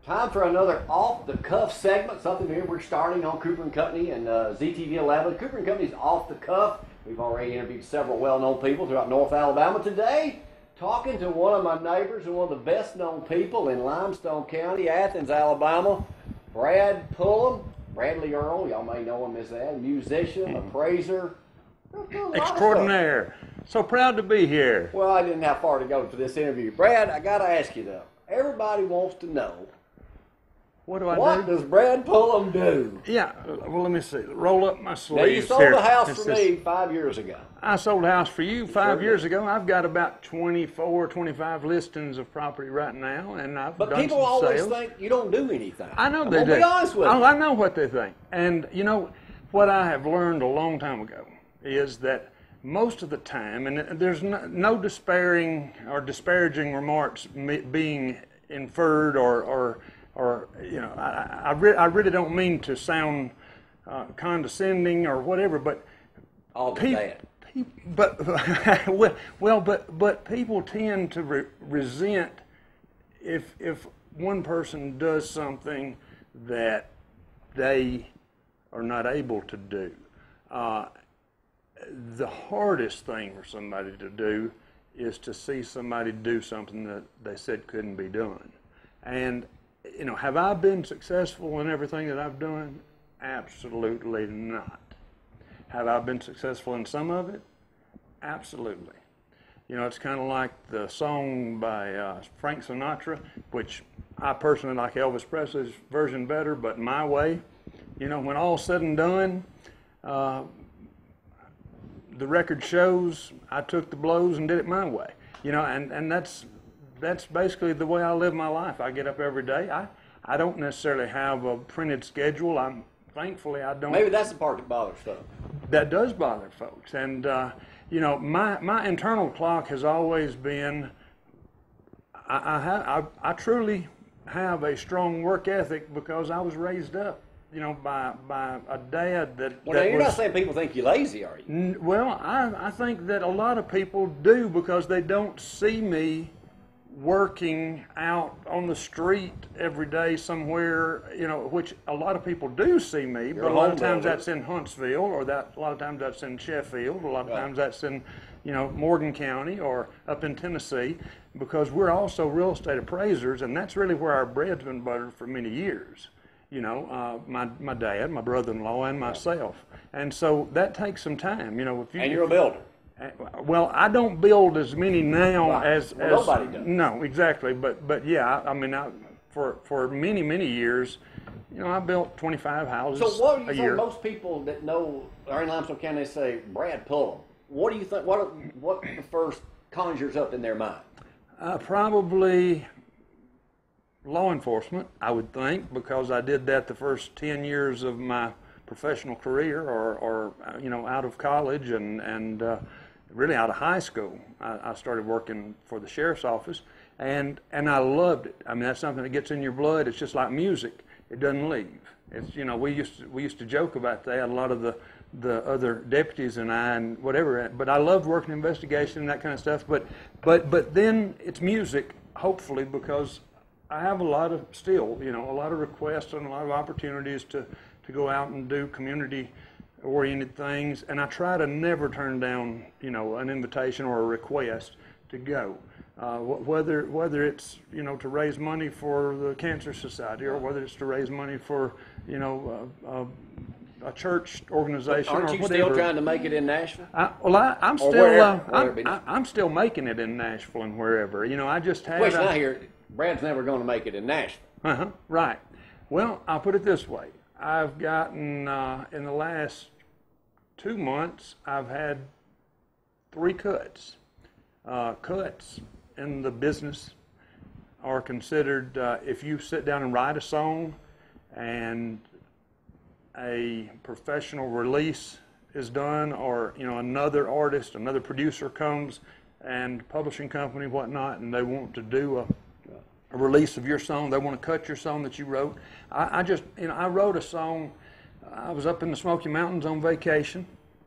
Time for another off-the-cuff segment, something here we're starting on Cooper & Company and ZTV 11. Cooper & Company's Off the Cuff. We've already interviewed several well-known people throughout North Alabama. Today, talking to one of my neighbors and one of the best-known people in Limestone County, Athens, Alabama, Brad Pullum. Bradley Earl, y'all may know him as that, a musician, appraiser. Extraordinaire. So proud to be here. Well, I didn't have far to go for this interview. Brad, I got to ask you, though. Everybody wants to know, what do I what do? does Brad Pullum do? Yeah, well, let me see. Roll up my sleeves. Now, you sold here. a house This for is- me 5 years ago. I sold a house for you five Sure years did. ago. I've got about 24, 25 listings of property right now, and I've But done people some always sales. think you don't do anything. I know I'm they gonna do. be honest with Oh, you. I know what they think. And you know what I have learned a long time ago is that most of the time, and there's no despairing or disparaging remarks being inferred or you know, I really don't mean to sound condescending or whatever, but All the people, bad. but people tend to resent if one person does something that they are not able to do. The hardest thing for somebody to do is to see somebody do something that they said couldn't be done. And, you know, have I been successful in everything that I've done? Absolutely not. Have I been successful in some of it? Absolutely. You know, it's kind of like the song by Frank Sinatra, which I personally like Elvis Presley's version better, but My Way. You know, when all's said and done, the record shows I took the blows and did it my way. You know, and that's basically the way I live my life. I get up every day. I don't necessarily have a printed schedule. Thankfully I don't. Maybe that's the part that bothers folks. That does bother folks. And you know, my internal clock has always been. I truly have a strong work ethic because I was raised up, you know, by a dad that. Well, now, you're not saying people think you're lazy, are you? Well, I think that a lot of people do because they don't see me working out on the street every day somewhere, you know, which a lot of people do see me, You're but a a lot home of times builder. that's in Huntsville, or a lot of times that's in Sheffield, a lot of Right. times that's in, you know, Morgan County or up in Tennessee, because we're also real estate appraisers, and that's really where our bread's been buttered for many years. You know, my dad, my brother-in-law, and myself, and so that takes some time. You know, if you And you're a builder. well, I don't build as many now Right. as Nobody does. No, exactly. But yeah, I mean, for many years, you know, I built 25 houses So what do you a think year. most people that know are in Limestone County, they say, Brad Pullum. What do you think, what the first conjures up in their mind? Probably law enforcement, I would think, because I did that the first 10 years of my professional career, or you know, out of college and really out of high school. I started working for the sheriff's office, and I loved it. I mean, that's something that gets in your blood. It's just like music; it doesn't leave. It's, you know, we used to joke about that. A lot of the other deputies and I and whatever. But I loved working investigation and that kind of stuff. But then it's music, hopefully, because I have a lot of a lot of requests and a lot of opportunities to go out and do community-oriented things, and I try to never turn down, you know, an invitation or a request to go, whether it's, you know, to raise money for the Cancer Society, or whether it's to raise money for, you know, a church organization, Aren't or you whatever. still trying to make it in Nashville? I'm Or still wherever it be. I'm still making it in Nashville and wherever. You know, I just had. Question I hear, Brad's never going to make it in Nashville. Right. Well, I'll put it this way. I've gotten, in the last 2 months, I've had 3 cuts. Cuts in the business are considered, if you sit down and write a song and a professional release is done, or, you know, another artist, another producer comes, and publishing company, whatnot, and they want to do a release of your song. They want to cut your song that you wrote. I just, you know, I wrote a song. I was up in the Smoky Mountains on vacation.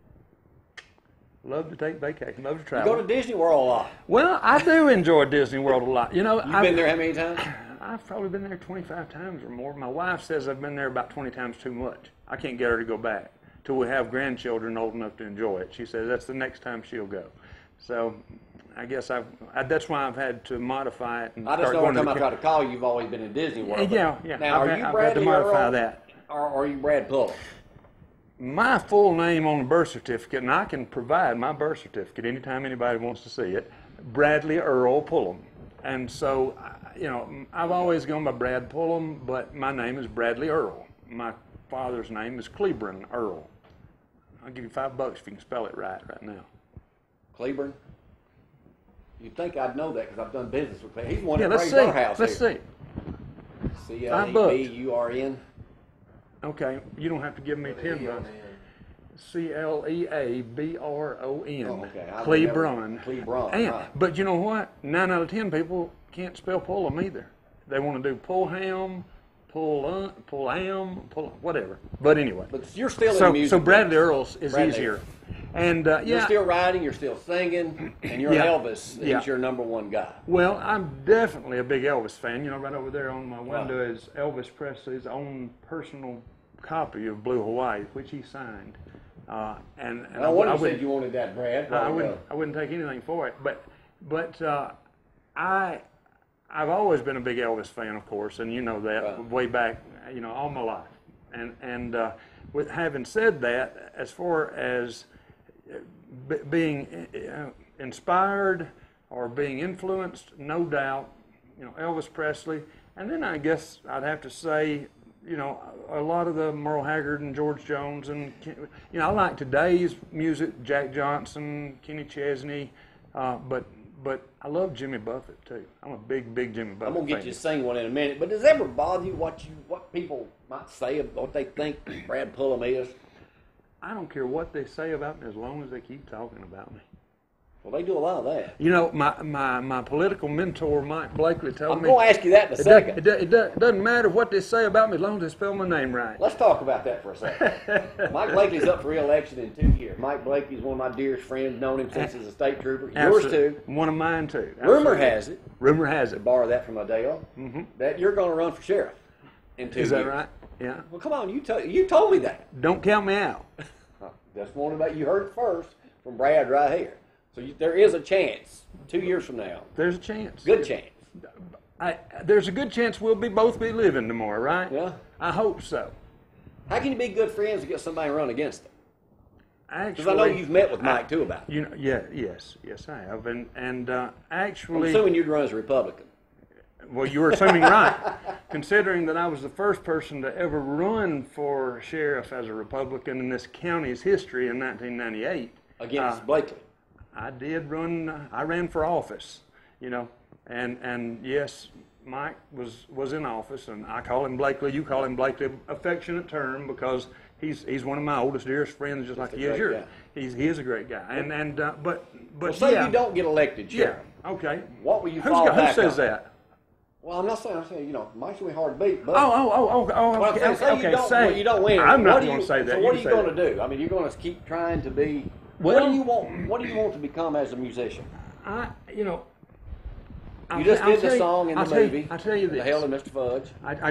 Love to take vacation. Love to You travel. go to Disney World a lot. Well, I do enjoy Disney World a lot. You know, You've been there how many times? I've probably been there 25 times or more. My wife says I've been there about 20 times too much. I can't get her to go back till we have grandchildren old enough to enjoy it. She says that's the next time she'll go. So I guess that's why I've had to modify it. And I just start know going every time to I try to call you, you've always been in Disney World. Yeah. Now, I've are you had to Bradley modify Earl, that. or are you Brad Pullum? My full name on the birth certificate, and I can provide my birth certificate anytime anybody wants to see it, Bradley Earl Pullum. And so, I've always gone by Brad Pullum, but my name is Bradley Earl. My father's name is Cleburne Earl. I'll give you $5 if you can spell it right now. Cleburne? You'd think I'd know that because I've done business with him. He's one that let's prays see. our house Let's here. see. Cleburn. Okay, you don't have to give me 10 bucks. Cleabron. Oh, okay. Cleburne. Cleburne, right. But you know what? 9 out of 10 people can't spell Pullum either. They want to do Pullham, whatever. But anyway. But you're still in the music. So Bradley business. Earl is Bradley. easier. And You're still writing, you're still singing, and you're Elvis. He's your number one guy. Well, I'm definitely a big Elvis fan. Right over there on my window is Elvis Presley's own personal copy of Blue Hawaii, which he signed. And I wouldn't have said you wanted that, Brad. I wouldn't take anything for it. But I've always been a big Elvis fan, of course, and you know that way back, all my life. And with having said that, as far as being inspired or being influenced, no doubt, Elvis Presley. And then I guess I'd have to say, a lot of the Merle Haggard and George Jones, and I like today's music, Jack Johnson, Kenny Chesney, but I love Jimmy Buffett too. I'm a big Jimmy Buffett fan. I'm gonna get you to sing one in a minute, but does it ever bother you what people might say, what they think Brad Pullum is? I don't care what they say about me as long as they keep talking about me. Well, they do a lot of that. My political mentor, Mike Blakely, told me... I'm going to ask you that in a second. It doesn't matter what they say about me as long as they spell my name right. Let's talk about that for a second. Mike Blakely's up for re-election in 2 years. Mike Blakely's one of my dearest friends, known him since he's a state trooper. Yours too. One of mine too. Rumor has it, to borrow that from Adele, that you're going to run for sheriff in 2 years. Is that right? Yeah. Well, come on, you told me that. Don't count me out. Just wanted about you heard it first from Brad right here. So there is a chance 2 years from now. There's a chance. Good chance. There's a good chance we'll both be living tomorrow, right? Yeah. I hope so. How can you be good friends and get somebody to run against them? Actually, because I know you've met with Mike too about it. Yes, I have, and actually, I'm assuming you'd run as a Republican. Well, you were assuming right, considering that I was the first person to ever run for sheriff as a Republican in this county's history in 1998. Against Blakely. I did run. I ran for office, and yes, Mike was in office, and I call him Blakely. You call him Blakely, affectionate term, because he's one of my oldest, dearest friends, just like he is yours. He is a great guy, but say you don't get elected, sheriff. Yeah. Okay. What will you fall back on? Who says that? Well, I'm saying, Mike's going to be hard to beat. But Okay. You don't win. I'm not going to say that. So what are you going to do? I mean, you're going to keep trying to be. What do you want to become as a musician? You just did the song in the movie. I'll tell you this. The Hell of Mr. Fudge.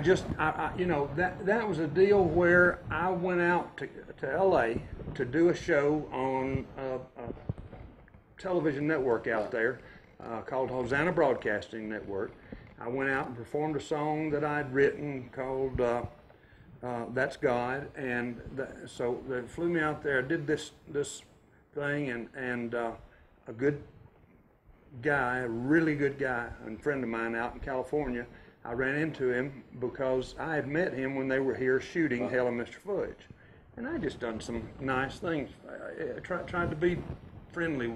That was a deal where I went out to L.A. to do a show on a television network out there called Hosanna Broadcasting Network. I went out and performed a song that I'd written called That's God, and so they flew me out there. I did this thing, and a good guy, a really good guy, and friend of mine out in California, I ran into him because I had met him when they were here shooting Hell of Mr. Fudge, and I just done some nice things. I tried to be friendly,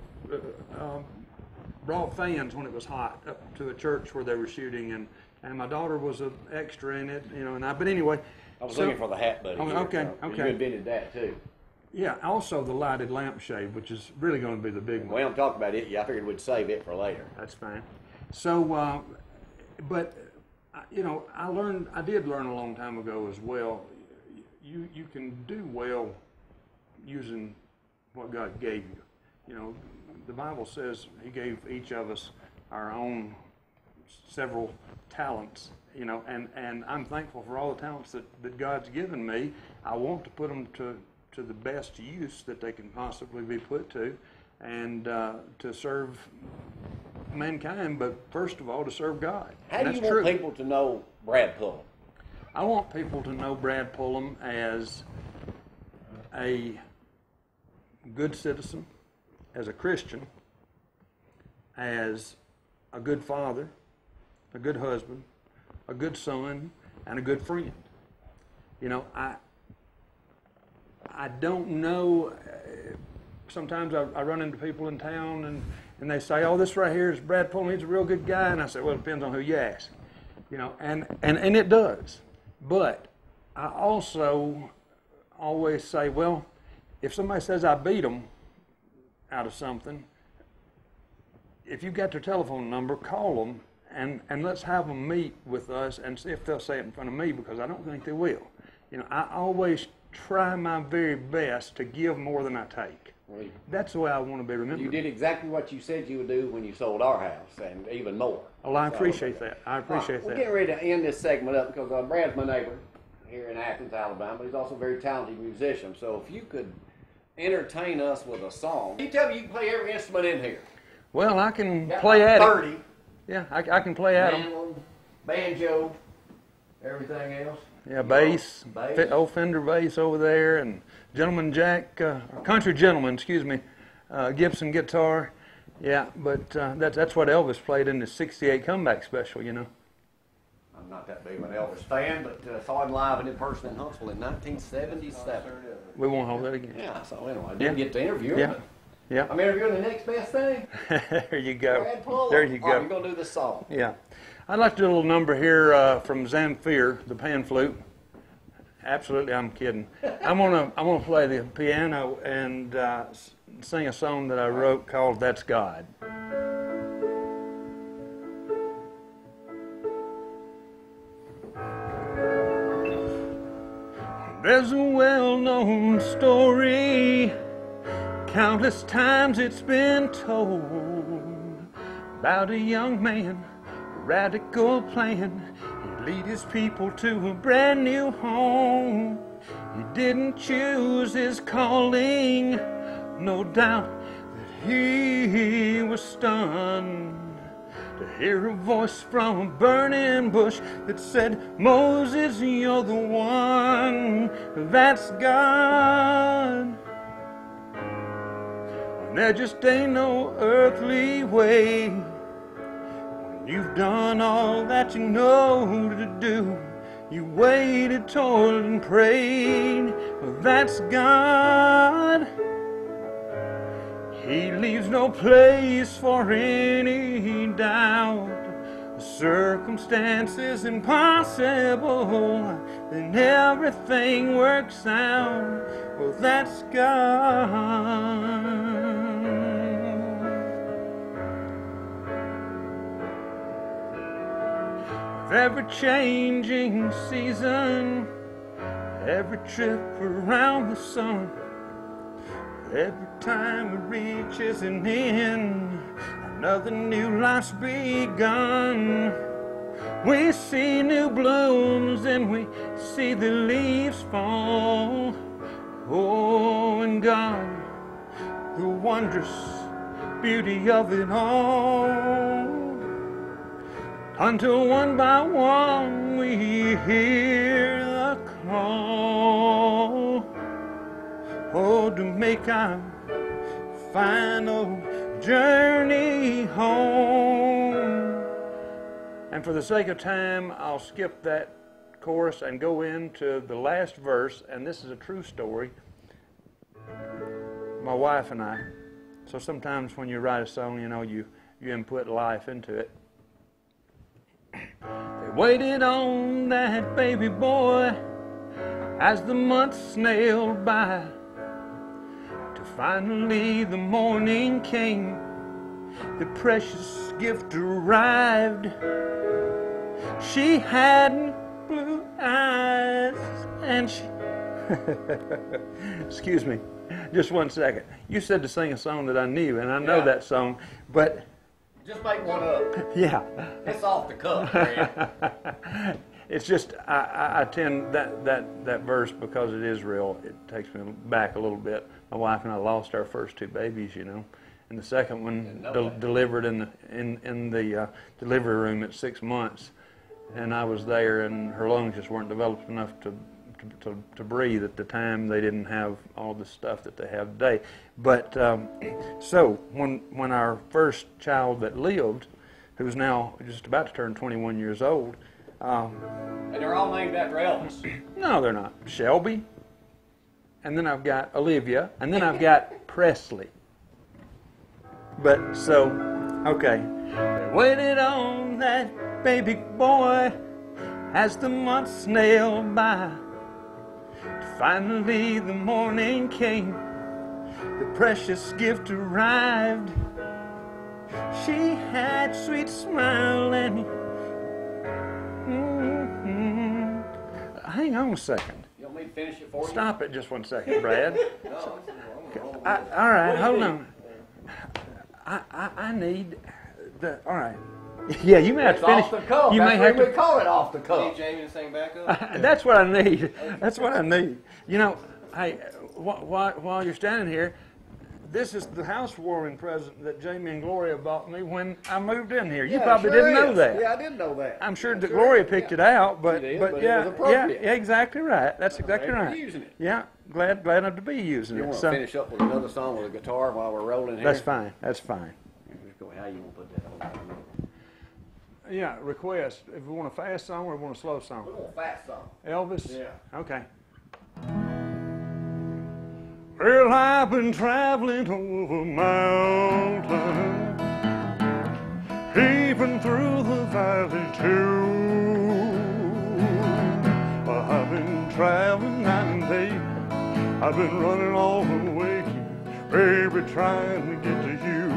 brought fans when it was hot up to a church where they were shooting, and my daughter was an extra in it, but anyway. I was looking for the hat, buddy. Okay. You invented that too. Yeah, also the lighted lampshade, which is really going to be the big one. We don't talk about it. Yeah, I figured we'd save it for later. That's fine. So, I did learn a long time ago as well. You can do well using what God gave you. The Bible says He gave each of us our own several talents, you know, and I'm thankful for all the talents that God's given me. I want to put them to the best use that they can possibly be put to, and to serve mankind, but first of all to serve God. How do you want people to know Brad Pullum? I want people to know Brad Pullum as a good citizen, as a Christian, as a good father, a good husband, a good son, and a good friend. You know, I don't know, sometimes I run into people in town and they say, oh, this right here is Brad Pullum, he's a real good guy. And I say, well, it depends on who you ask. You know, and it does. But I also always say, well, if somebody says I beat them out of something, if you've got their telephone number, call them and let's have them meet with us and see if they'll say it in front of me, because I don't think they will. You know, I always try my very best to give more than I take. Well, that's the way I want to be remembered. You did exactly what you said you would do when you sold our house, and even more. Well, I appreciate that. I appreciate that. We're getting ready to end this segment up because Brad's my neighbor here in Athens, Alabama, but he's also a very talented musician. So if you could entertain us with a song. You tell me you can play every instrument in here. Well, I can play at 30. it. Yeah, I can play at them. Mandolin, banjo, everything else. Yeah, bass, old Fender bass over there, and Gentleman Jack, country gentleman, excuse me, Gibson guitar. Yeah, but that's what Elvis played in the '68 comeback special, you know. I'm not that big of an Elvis fan, but saw him live and in person in Huntsville in 1977. We won't hold that again. Yeah, so anyway, I didn't get to interview him. Yeah. But Yeah. I'm interviewing the next best thing. There you go. Brad Pullum. There you go. All right, you're going to do this song. Yeah. I'd like to do a little number here from Zamfir, the pan flute. Absolutely, I'm kidding. I'm gonna play the piano and sing a song that I wrote called "That's God." There's a well-known story, countless times it's been told, about a young man, a radical plan. He'd lead his people to a brand new home. He didn't choose his calling, no doubt that he was stunned to hear a voice from a burning bush that said, Moses, you're the one, that's God. There just ain't no earthly way, when you've done all that you know to do, you waited, toiled, and prayed, well, that's God. He leaves no place for any doubt. The circumstance is impossible, then everything works out. Well, that's God. With every changing season, every trip around the sun, every time it reaches an end, another new life's begun. We see new blooms and we see the leaves fall. Oh, and God, the wondrous beauty of it all. Until one by one we hear the call. Oh, to make our final journey home. And for the sake of time, I'll skip that chorus and go into the last verse, and this is a true story. My wife and I. So sometimes when you write a song, you know, you input life into it. They waited on that baby boy as the months snailed by. Finally the morning came, the precious gift arrived. She had blue eyes and she... Excuse me, just one second. You said to sing a song that I knew, and I know that song, but Just make one up. Yeah. It's off the cuff, man. It's just I tend that verse, because it is real. It takes me back a little bit. My wife and I lost our first 2 babies, you know, and the second one delivered in the delivery room at 6 months, and I was there, and her lungs just weren't developed enough to breathe at the time. They didn't have all the stuff that they have today. But so when our first child that lived, who's now just about to turn 21 years old. And they're all named after Elvis. No, they're not. Shelby, and then I've got Olivia, and then I've got Presley. But so, okay. They waited on that baby boy as the months nailed by. Finally the morning came, the precious gift arrived. She had sweet smile and hang on a second. You want me to finish it for you? Stop it just 1 second, Brad. No. All right, hold on. I need the. All right. Yeah, you may have It's to finish. off the cuff. You may That's have what to. we call it, off the cuff. Need Jamie to sing back up? That's what I need. That's what I need. You know, hey, while you're standing here, this is the housewarming present that Jamie and Gloria bought me when I moved in here. You probably didn't know that. Yeah, I didn't know that. I'm sure that Gloria picked it out, but She did, but but it yeah, was appropriate. yeah, exactly right. That's exactly Glad you're right. using it. Yeah, glad to be using You it. want to So finish up with another song with a guitar while we're rolling here? that's fine. That's fine. Just go, how you want to put that on? I don't know. Yeah, request. If we want a fast song or we want a slow song. We want a fast song. Elvis? Yeah. Okay. Well, I've been traveling over mountains, even through the valley too. I've been traveling night and day. I've been running all the way, baby, trying to get to you.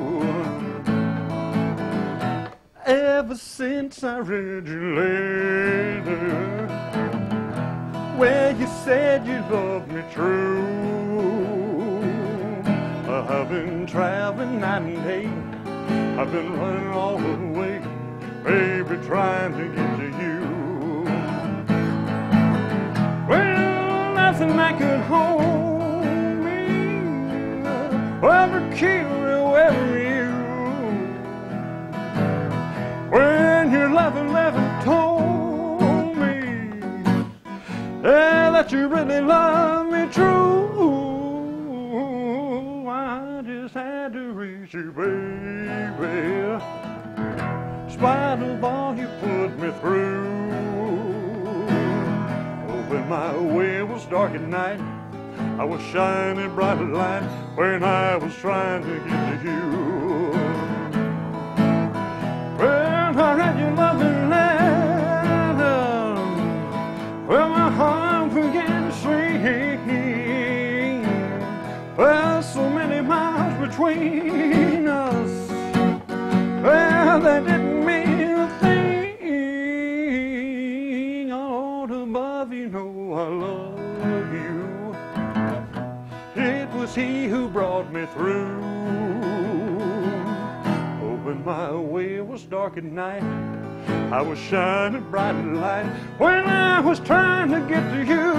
Ever since I read your letter, where you said you loved me true, I've been traveling night and day. I've been running all the way, baby, trying to get to you. Well, nothing that could hold me, ever kill or ever you. When your loving told me that you really love me true, I just had to reach you, baby, in spite of all you put me through. Oh, when my way was dark at night, I was shining bright light when I was trying to get to you. Well, I read your loving letter, well, my heart began to sing. Well, so many miles between us, well, that didn't mean a thing. All above, you know I love you. It was he who brought me through. When my way was dark at night, I was shining bright and light when I was trying to get to you.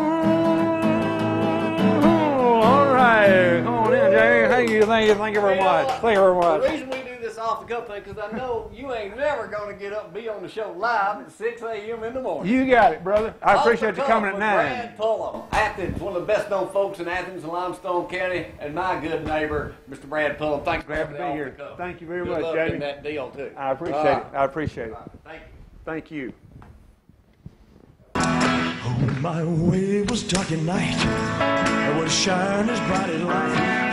All right, come on in, Jay. Thank you very much. Thank you very much. The reason we do this off the cuff thing, because I know you ain't never going to get up and be on the show live at 6 a.m. in the morning. You got it, brother. I appreciate you coming at 9. Brad Pullum, Athens, one of the best known folks in Athens and Limestone County, and my good neighbor, Mr. Brad Pullum. Thanks for Glad to be having me here. off the cuff. Thank you very Good much, luck Jamie. in that deal too. I appreciate it. I appreciate it. Thank you. Thank you. Oh, my way was dark at night. It was shining as bright as light